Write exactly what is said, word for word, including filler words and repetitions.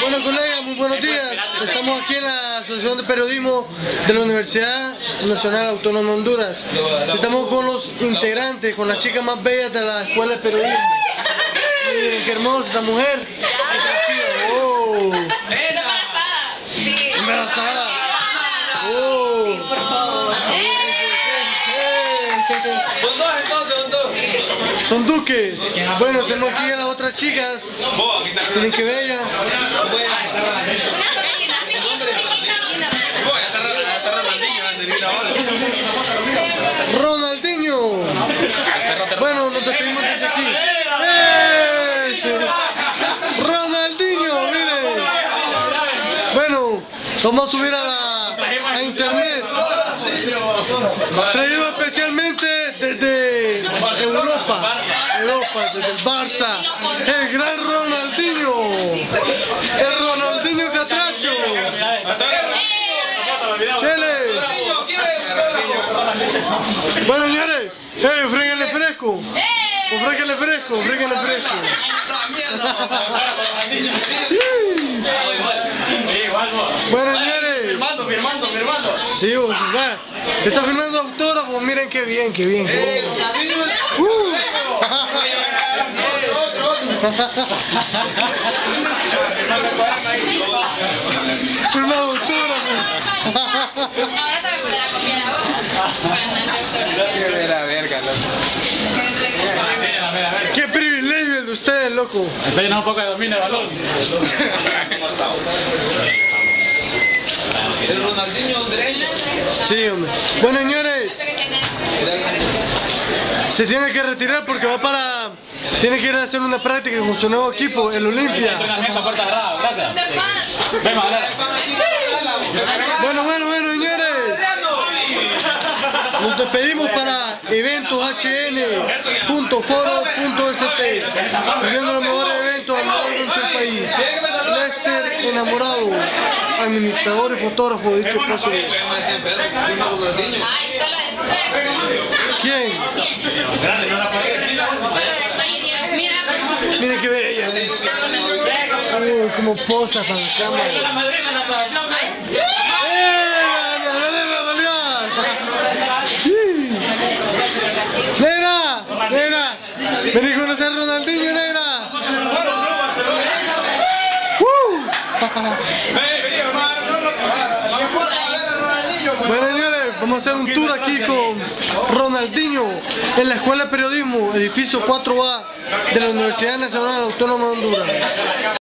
Bueno, colegas, muy buenos días. Estamos aquí en la Asociación de Periodismo de la Universidad Nacional Autónoma de Honduras. Estamos con los integrantes, con las chicas más bellas de la Escuela de Periodismo. Miren qué hermosa esa mujer. ¡Oh! ¡Embarazada! ¡Oh! Sí, por favor. Son dos entonces, son dos. Son duques. Bueno, tenemos aquí a las otras chicas. Miren qué bella. Ronaldinho. Bueno, nos despedimos desde aquí. ¡Eh! Ronaldinho, miren. Bueno, vamos a subir a la a internet. Traído especialmente desde Europa, Europa, desde el Barça, el gran Ronaldinho, el Ronaldinho Catracho. Chele. Bueno, señores, eh, fréguenle fresco, fréguenle fresco, fréguenle fresco. Bueno, señores. Firmando, firmando, firmando. Sí, vos, va. Está firmando autógrafo, miren qué bien, qué bien. Qué bien. Uh. Firmado autógrafo. Qué privilegio el de ustedes, loco. Enseña un poco de dominio de balón. El Ronaldinho derecho. Sí, hombre. Bueno, señores, se tiene que retirar porque va para... Tiene que ir a hacer una práctica con su nuevo equipo, el Olimpia. Entrenamiento a puerta cerrada, gracias. Venga, Valera. Bueno, bueno, bueno, señores. Nos despedimos para eventos h n punto foro punto s t, viviendo los mejores eventos alrededor del país. Lester enamorado, administrador y fotógrafo de dicho espacio. ¿Quién? Miren qué bella. Uy, como posa para la cámara. ¡Negra! ¡Negra! ¡Vení a conocer a Ronaldinho, negra! ¡Uh! Bueno, señores, vamos a hacer un tour aquí con Ronaldinho en la Escuela de Periodismo, edificio cuatro A de la Universidad Nacional Autónoma de Honduras.